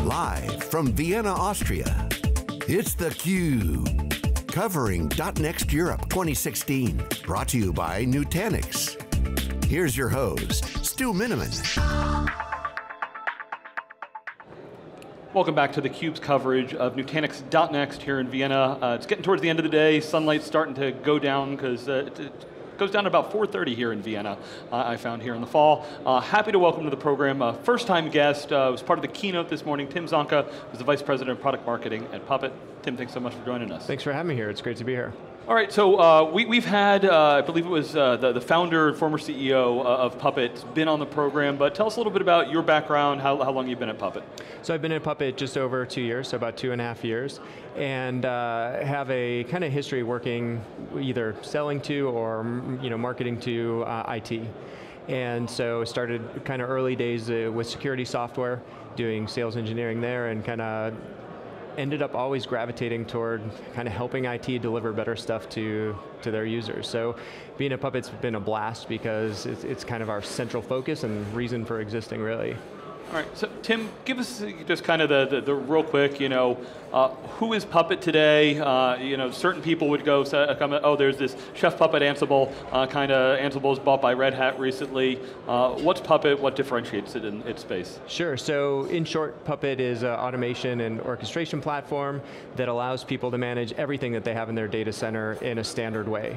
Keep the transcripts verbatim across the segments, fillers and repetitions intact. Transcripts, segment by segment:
Live from Vienna, Austria, it's theCUBE. Covering .next Europe twenty sixteen. Brought to you by Nutanix. Here's your host, Stu Miniman. Welcome back to theCUBE's coverage of Nutanix .next here in Vienna. Uh, it's getting towards the end of the day. Sunlight's starting to go down because uh, it, it goes down to about four thirty here in Vienna, uh, I found here in the fall. Uh, happy to welcome to the program a first-time guest, uh, was part of the keynote this morning, Tim Zonka, who's the Vice President of Product Marketing at Puppet. Tim, thanks so much for joining us. Thanks for having me here, it's great to be here. All right, so uh, we, we've had, uh, I believe it was uh, the, the founder and former C E O of Puppet, been on the program, but tell us a little bit about your background, how, how long you've been at Puppet. So I've been at Puppet just over two years, so about two and a half years, and uh, have a kind of history working either selling to or you know, marketing to uh, I T. And so started kind of early days uh, with security software, doing sales engineering there, and kind of ended up always gravitating toward kind of helping I T deliver better stuff to, to their users. So being at Puppet's been a blast because it's, it's kind of our central focus and reason for existing, really. All right, so Tim, give us just kind of the, the, the real quick, you know, uh, who is Puppet today? Uh, you know, certain people would go, oh, there's this Chef Puppet Ansible, uh, kind of Ansible was bought by Red Hat recently. Uh, what's Puppet, what differentiates it in its space? Sure, so in short, Puppet is an automation and orchestration platform that allows people to manage everything that they have in their data center in a standard way.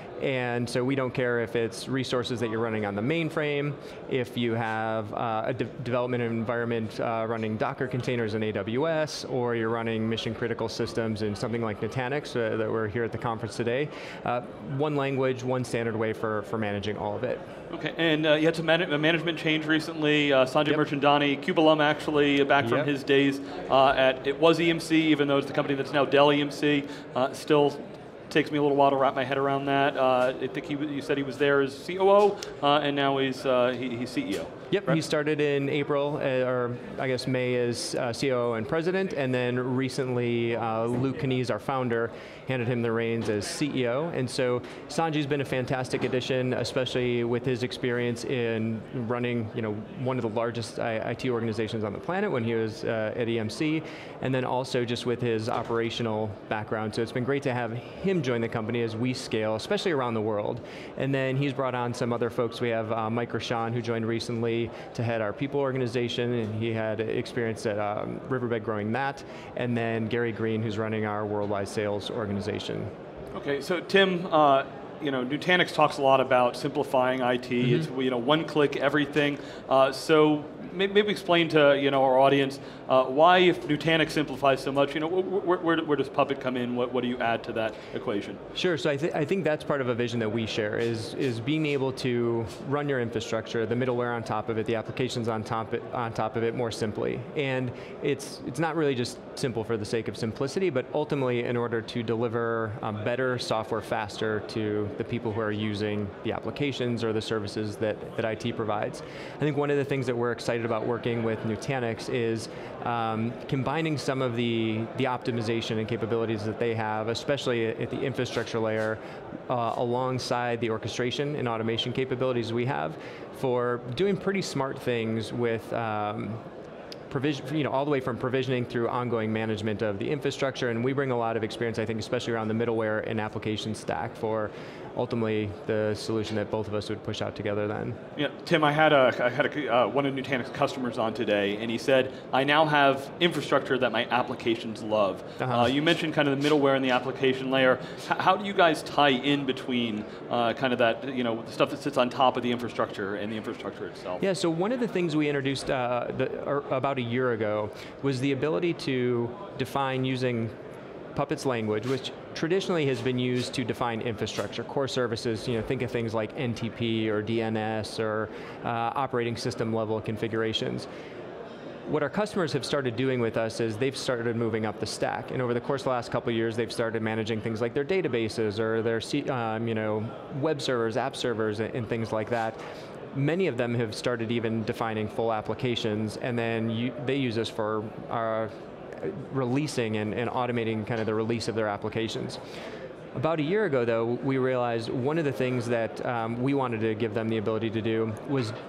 And so we don't care if it's resources that you're running on the mainframe, if you have uh, a de development environment uh, running Docker containers in A W S, or you're running mission critical systems in something like Nutanix uh, that we're here at the conference today. Uh, one language, one standard way for, for managing all of it. Okay, and uh, you had some man a management change recently. Uh, Sanjay Yep. Mirchandani, CUBE alum actually, back from Yep. his days uh, at, it was E M C, even though it's the company that's now Dell E M C, uh, still takes me a little while to wrap my head around that. Uh, I think he, you said he was there as C O O, uh, and now he's, uh, he, he's C E O. Yep, right? He started in April, uh, or I guess May as uh, C O O and president, and then recently uh, Luke Kanies, our founder, handed him the reins as C E O, and so Sanjay's been a fantastic addition, especially with his experience in running you know, one of the largest I T organizations on the planet when he was uh, at E M C, and then also just with his operational background, so it's been great to have him join the company as we scale, especially around the world. And then he's brought on some other folks. We have uh, Mike Rashan, who joined recently to head our people organization, and he had experience at um, Riverbed growing that, and then Gary Green, who's running our worldwide sales organization. Okay, so Tim, uh, you know, Nutanix talks a lot about simplifying I T. Mm-hmm. It's you know one click everything. Uh, so maybe, maybe explain to you know our audience uh, why, if Nutanix simplifies so much, you know, where, where, where does Puppet come in? What, what do you add to that equation? Sure. So I, th I think that's part of a vision that we share is is being able to run your infrastructure, the middleware on top of it, the applications on top it, on top of it more simply. And it's it's not really just simple for the sake of simplicity, but ultimately in order to deliver um, better software faster to the people who are using the applications or the services that, that I T provides. I think one of the things that we're excited about working with Nutanix is um, combining some of the, the optimization and capabilities that they have, especially at the infrastructure layer, uh, alongside the orchestration and automation capabilities we have for doing pretty smart things with um, provision, you know, all the way from provisioning through ongoing management of the infrastructure, and we bring a lot of experience, I think, especially around the middleware and application stack for ultimately the solution that both of us would push out together then. Yeah, Tim, I had, a, I had a, uh, one of Nutanix customers on today, and he said, I now have infrastructure that my applications love. Uh-huh. uh, you mentioned kind of the middleware and the application layer. H how do you guys tie in between uh, kind of that, you know, the stuff that sits on top of the infrastructure and the infrastructure itself? Yeah, so one of the things we introduced uh, the, or about a year ago was the ability to define using Puppet's language, which traditionally has been used to define infrastructure, core services, you know, think of things like N T P or D N S or uh, operating system level configurations. What our customers have started doing with us is they've started moving up the stack, and over the course of the last couple of years, they've started managing things like their databases or their um, you know, web servers, app servers, and things like that. Many of them have started even defining full applications, and then you, they use us for our releasing and, and automating kind of the release of their applications. About a year ago, though, we realized one of the things that um, we wanted to give them the ability to do was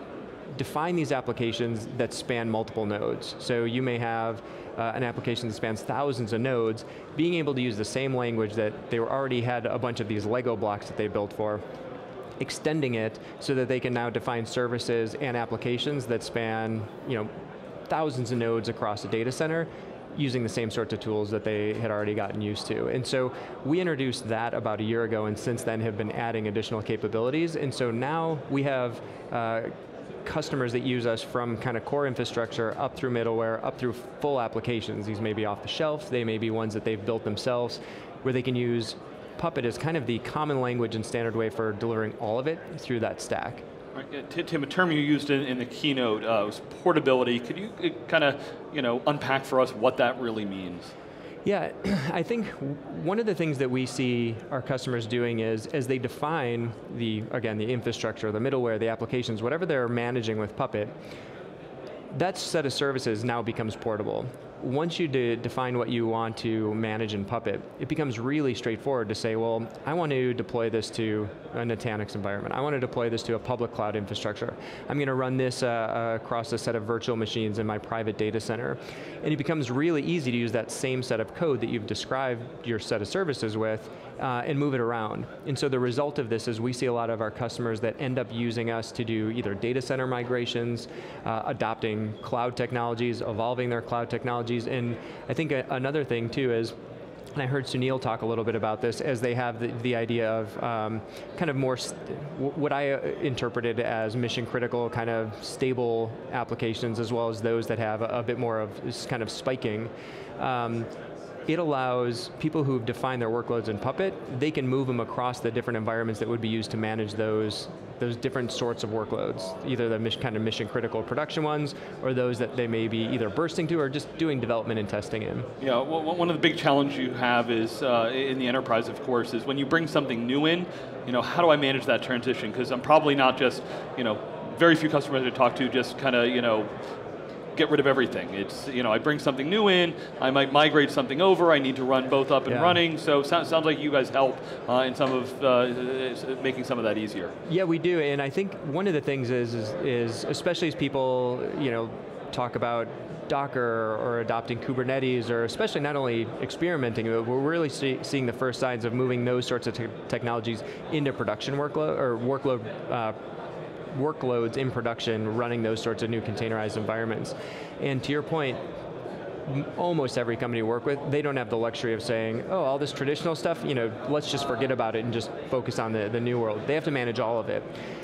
define these applications that span multiple nodes. So you may have uh, an application that spans thousands of nodes, being able to use the same language that they were already had a bunch of these Lego blocks that they built for, extending it so that they can now define services and applications that span, you know, thousands of nodes across a data center, using the same sorts of tools that they had already gotten used to. And so we introduced that about a year ago, and since then have been adding additional capabilities. And so now we have uh, customers that use us from kind of core infrastructure up through middleware, up through full applications. These may be off the shelf, they may be ones that they've built themselves, where they can use Puppet as kind of the common language and standard way for delivering all of it through that stack. Right. Tim, a term you used in, in the keynote uh, was portability. Could you uh, kind of, you know, unpack for us what that really means? Yeah, I think one of the things that we see our customers doing is, as they define the, again, the infrastructure, the middleware, the applications, whatever they're managing with Puppet, that set of services now becomes portable. Once you de define what you want to manage in Puppet, it becomes really straightforward to say, well, I want to deploy this to a Nutanix environment. I want to deploy this to a public cloud infrastructure. I'm going to run this uh, uh, across a set of virtual machines in my private data center. And it becomes really easy to use that same set of code that you've described your set of services with uh, and move it around. And so the result of this is we see a lot of our customers that end up using us to do either data center migrations, uh, adopting cloud technologies, evolving their cloud technologies. And I think a, another thing too is, and I heard Sunil talk a little bit about this, as they have the, the idea of um, kind of more, what I interpreted as mission critical, kind of stable applications, as well as those that have a, a bit more of this kind of spiking. Um, It allows people who've defined their workloads in Puppet, they can move them across the different environments that would be used to manage those, those different sorts of workloads, either the mission, kind of mission critical production ones, or those that they may be either bursting to or just doing development and testing in. Yeah, well, one of the big challenges you have is, uh, in the enterprise of course, is when you bring something new in, you know, how do I manage that transition? Because I'm probably not just, you know, very few customers I talk to just kind of, you know, get rid of everything. It's, you know, I bring something new in, I might migrate something over, I need to run both up and yeah. running, so sounds, sounds like you guys help uh, in some of, uh, making some of that easier. Yeah, we do, and I think one of the things is, is, is especially as people, you know, talk about Docker or adopting Kubernetes, or especially not only experimenting, but we're really see, seeing the first signs of moving those sorts of te technologies into production workload, or workload uh, workloads in production, running those sorts of new containerized environments. And to your point, almost every company we work with, they don't have the luxury of saying, oh, all this traditional stuff, you know, let's just forget about it and just focus on the, the new world. They have to manage all of it.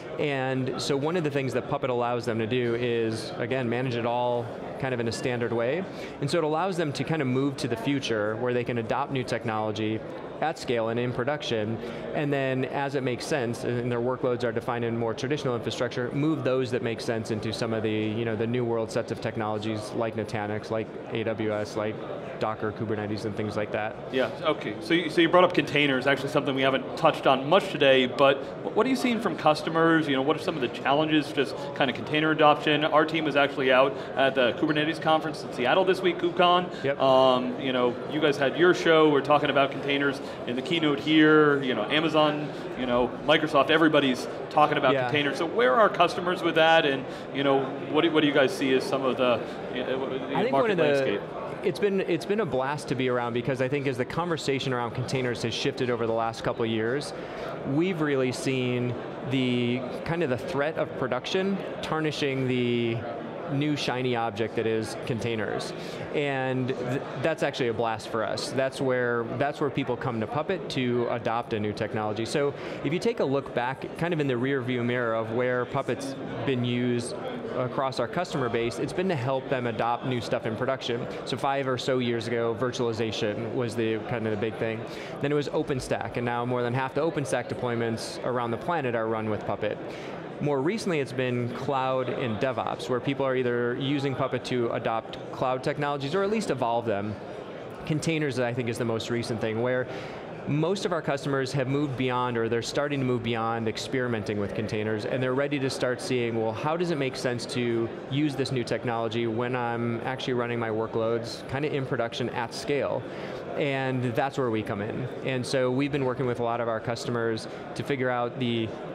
And so one of the things that Puppet allows them to do is, again, manage it all kind of in a standard way. And so it allows them to kind of move to the future where they can adopt new technology at scale and in production, and then as it makes sense, and their workloads are defined in more traditional infrastructure, move those that make sense into some of the, you know, the new world sets of technologies like Nutanix, like A W S, like Docker, Kubernetes, and things like that. Yeah, okay, so you, so you brought up containers, actually something we haven't touched on much today, but what are you seeing from customers? You know, what are some of the challenges, just kind of container adoption? Our team is actually out at the Kubernetes conference in Seattle this week, KubeCon. Yep. Um, you know, you guys had your show, we're talking about containers in the keynote here, you know, Amazon, you know, Microsoft, everybody's talking about yeah. containers. So where are customers with that, and you know, what do, what do you guys see as some of the you know, I think market one of the, landscape? It's been, it's been a blast to be around, because I think as the conversation around containers has shifted over the last couple of years, we've really seen the kind of the threat of production tarnishing the new shiny object that is containers. And th that's actually a blast for us. That's where, that's where people come to Puppet to adopt a new technology. So if you take a look back, kind of in the rear view mirror of where Puppet's been used across our customer base, it's been to help them adopt new stuff in production. So five or so years ago, virtualization was the kind of the big thing. Then it was OpenStack, and now more than half the OpenStack deployments around the planet are run with Puppet. More recently, it's been cloud and DevOps, where people are either using Puppet to adopt cloud technologies or at least evolve them. Containers, I think, is the most recent thing, where most of our customers have moved beyond, or they're starting to move beyond experimenting with containers, and they're ready to start seeing, well, how does it make sense to use this new technology when I'm actually running my workloads kind of in production at scale? And that's where we come in. And so we've been working with a lot of our customers to figure out the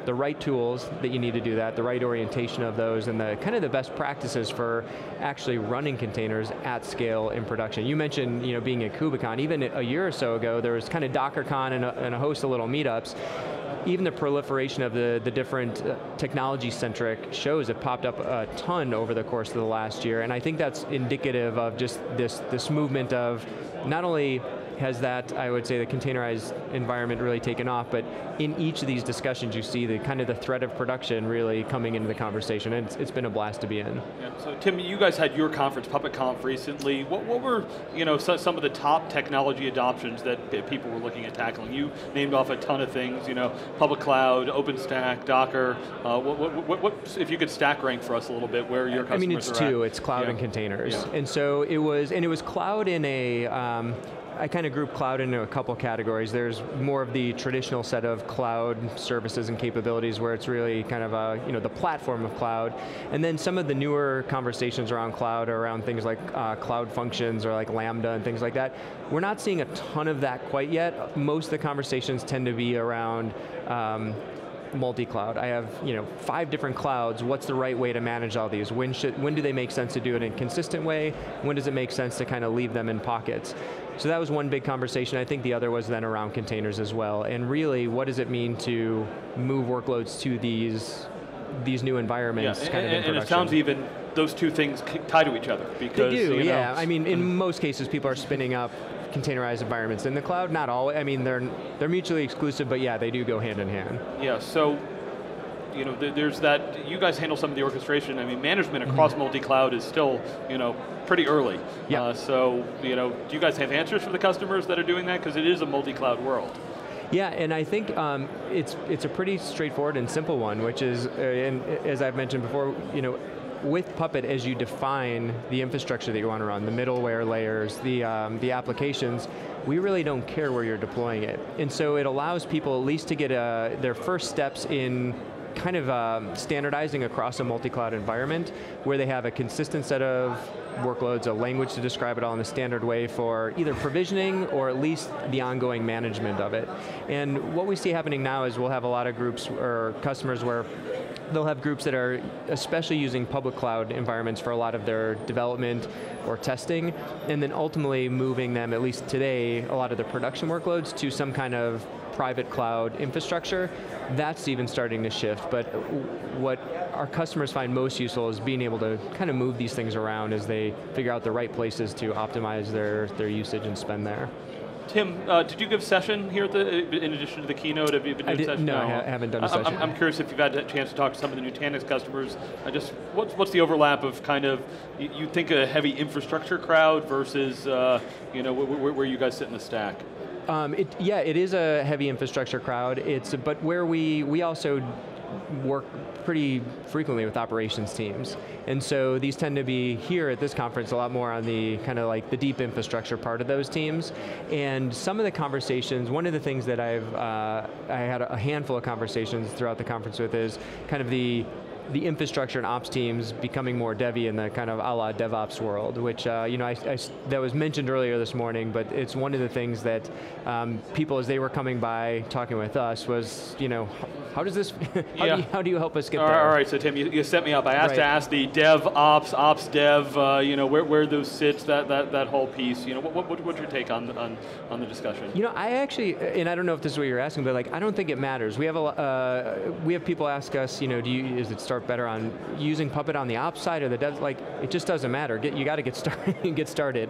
the right tools that you need to do that, the right orientation of those, and the kind of the best practices for actually running containers at scale in production. You mentioned, you know, being at KubeCon. Even a year or so ago, there was kind of DockerCon and a, and a host of little meetups. Even the proliferation of the, the different uh, technology-centric shows have popped up a ton over the course of the last year, and I think that's indicative of just this, this movement of not only has that, I would say, the containerized environment really taken off, but in each of these discussions you see the kind of the threat of production really coming into the conversation, and it's, it's been a blast to be in. Yeah, so Tim, you guys had your conference, PuppetConf, recently. What, what were, you know, so, some of the top technology adoptions that, that people were looking at tackling? You named off a ton of things, you know, public cloud, OpenStack, Docker. Uh, what, what, what, what, if you could stack rank for us a little bit where your customers are at? I mean, it's two, it's cloud yeah. and containers. Yeah. And so it was, and it was cloud in a, um, I kind of group cloud into a couple categories. There's more of the traditional set of cloud services and capabilities where it's really kind of a, you know, the platform of cloud. And then some of the newer conversations around cloud are around things like uh, cloud functions or like Lambda and things like that. We're not seeing a ton of that quite yet. Most of the conversations tend to be around um, multi-cloud. I have, you know, five different clouds. What's the right way to manage all these? When should, when do they make sense to do it in a consistent way? When does it make sense to kind of leave them in pockets? So that was one big conversation. I think the other was then around containers as well. And really, what does it mean to move workloads to these these new environments? Yeah, kind and, of in and it sounds even those two things tie to each other because they do. You know, yeah, I mean, in most cases, people are spinning up containerized environments in the cloud. Not all. I mean, they're they're mutually exclusive, but yeah, they do go hand in hand. Yeah. So, you know, th there's that. You guys handle some of the orchestration. I mean, management across mm-hmm. multi-cloud is still, you know, pretty early. Yeah. Uh, so, you know, do you guys have answers for the customers that are doing that? Because it is a multi-cloud world. Yeah, and I think um, it's it's a pretty straightforward and simple one, which is, uh, and as I've mentioned before, you know, with Puppet, as you define the infrastructure that you want to run, the middleware layers, the um, the applications, we really don't care where you're deploying it, and so it allows people at least to get uh, their first steps in kind of um, standardizing across a multi-cloud environment where they have a consistent set of workloads, a language to describe it all in a standard way for either provisioning or at least the ongoing management of it. And what we see happening now is we'll have a lot of groups or customers where they'll have groups that are especially using public cloud environments for a lot of their development or testing, and then ultimately moving them, at least today, a lot of their production workloads to some kind of private cloud infrastructure. That's even starting to shift, but what our customers find most useful is being able to kind of move these things around as they figure out the right places to optimize their, their usage and spend there. Tim, uh, did you give session here at the, in addition to the keynote? Have you been doing I did, session? No, no, I haven't done a session. I'm, I'm curious if you've had a chance to talk to some of the Nutanix customers. I just, what's, what's the overlap of kind of, you, you think a heavy infrastructure crowd versus, uh, you know, where, where you guys sit in the stack? Um, it, yeah, it is a heavy infrastructure crowd. It's, but where we, we also work pretty frequently with operations teams. And so these tend to be here at this conference a lot more on the kind of like the deep infrastructure part of those teams. And some of the conversations, one of the things that I've, uh, I had a handful of conversations throughout the conference with is kind of the the infrastructure and ops teams becoming more devy in the kind of a la DevOps world, which uh, you know I, I, that was mentioned earlier this morning, but it's one of the things that um, people, as they were coming by talking with us, was, you know, how does this, how, yeah. do, you, how do you help us get all there? All right, so Tim, you, you set me up. I asked right. to ask the Dev Ops, Ops Dev, uh, you know, where, where those sits, that, that, that whole piece. You know, what, what, what's your take on, on, on the discussion? You know, I actually, and I don't know if this is what you're asking, but like, I don't think it matters. We have a, uh, we have people ask us, you know, do you, is it start better on using Puppet on the ops side or the dev? Like, it just doesn't matter. Get, you got to get started. get started.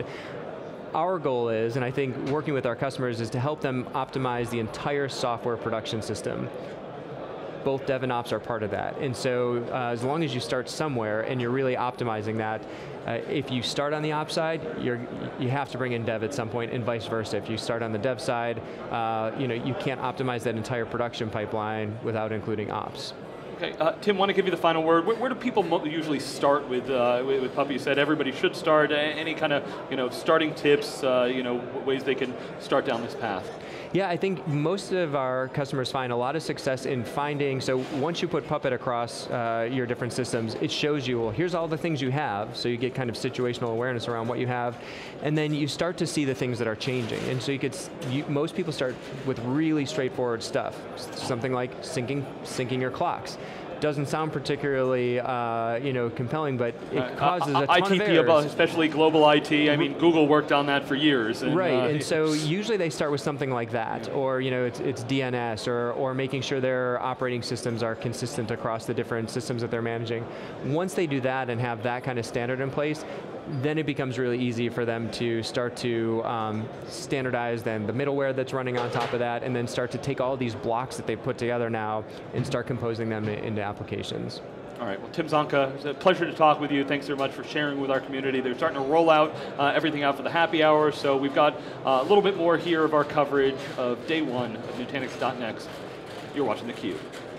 Our goal is, and I think working with our customers, is to help them optimize the entire software production system. Both dev and ops are part of that. And so uh, as long as you start somewhere and you're really optimizing that, uh, if you start on the ops side, you're, you have to bring in dev at some point, and vice versa. If you start on the dev side, uh, you know, you can't optimize that entire production pipeline without including ops. Okay, uh, Tim, want to give you the final word. Where, where do people mo usually start with, uh, with, with Puppy? You said everybody should start. Any kind of, you know, starting tips, uh, you know, ways they can start down this path? Yeah, I think most of our customers find a lot of success in finding, so once you put Puppet across uh, your different systems, it shows you, well, here's all the things you have, so you get kind of situational awareness around what you have, and then you start to see the things that are changing. And so you could, you, most people start with really straightforward stuff, something like syncing, syncing your clocks. Doesn't sound particularly, uh, you know, compelling, but it uh, causes uh, a ton I T P, of errors. Especially global I T. I mean, Google worked on that for years. And, right, uh, and so usually they start with something like that, or you know, it's, it's D N S, or or making sure their operating systems are consistent across the different systems that they're managing. Once they do that and have that kind of standard in place, then it becomes really easy for them to start to um, standardize then the middleware that's running on top of that, and then start to take all these blocks that they've put together now and start composing them into applications. All right, well, Tim Zonka, it's a pleasure to talk with you. Thanks very much for sharing with our community. They're starting to roll out uh, everything out for the happy hour, so we've got uh, a little bit more here of our coverage of day one of Nutanix dot next. You're watching theCUBE.